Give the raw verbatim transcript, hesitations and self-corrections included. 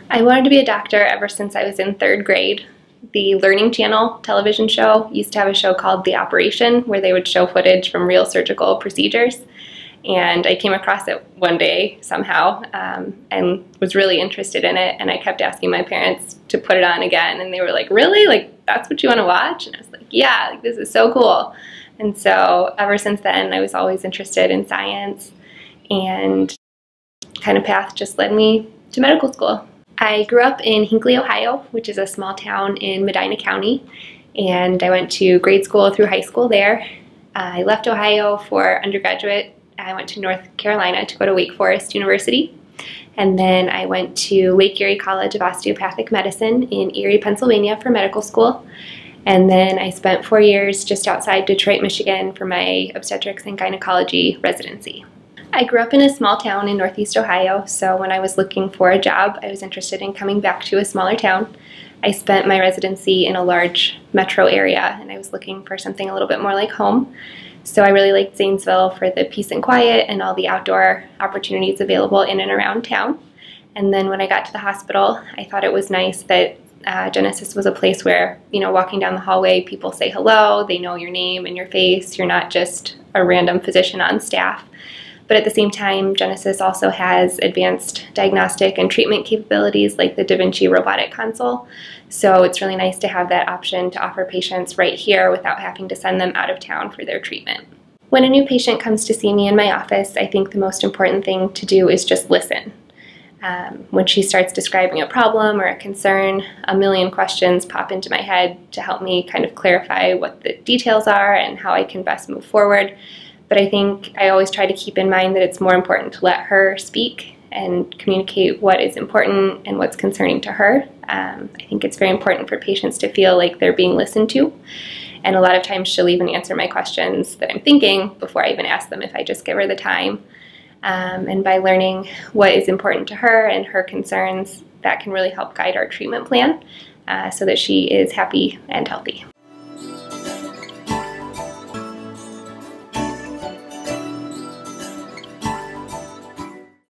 I wanted to be a doctor ever since I was in third grade. The Learning Channel television show used to have a show called The Operation, where they would show footage from real surgical procedures. And I came across it one day somehow um, and was really interested in it. And I kept asking my parents to put it on again. And they were like, really? Like, that's what you want to watch? And I was like, yeah, like, this is so cool. And so ever since then, I was always interested in science. And kind of path just led me to medical school. I grew up in Hinckley, Ohio, which is a small town in Medina County, and I went to grade school through high school there. I left Ohio for undergraduate. I went to North Carolina to go to Wake Forest University, and then I went to Lake Erie College of Osteopathic Medicine in Erie, Pennsylvania for medical school, and then I spent four years just outside Detroit, Michigan for my obstetrics and gynecology residency. I grew up in a small town in Northeast Ohio, so when I was looking for a job, I was interested in coming back to a smaller town. I spent my residency in a large metro area, and I was looking for something a little bit more like home. So I really liked Zanesville for the peace and quiet and all the outdoor opportunities available in and around town. And then when I got to the hospital, I thought it was nice that uh, Genesis was a place where, you know, walking down the hallway, people say hello, they know your name and your face, you're not just a random physician on staff. But at the same time, Genesis also has advanced diagnostic and treatment capabilities like the Da Vinci robotic console. So it's really nice to have that option to offer patients right here without having to send them out of town for their treatment. When a new patient comes to see me in my office, I think the most important thing to do is just listen. Um, when she starts describing a problem or a concern, a million questions pop into my head to help me kind of clarify what the details are and how I can best move forward. But I think I always try to keep in mind that it's more important to let her speak and communicate what is important and what's concerning to her. Um, I think it's very important for patients to feel like they're being listened to. And a lot of times she'll even answer my questions that I'm thinking before I even ask them if I just give her the time. Um, and by learning what is important to her and her concerns, that can really help guide our treatment plan uh, so that she is happy and healthy.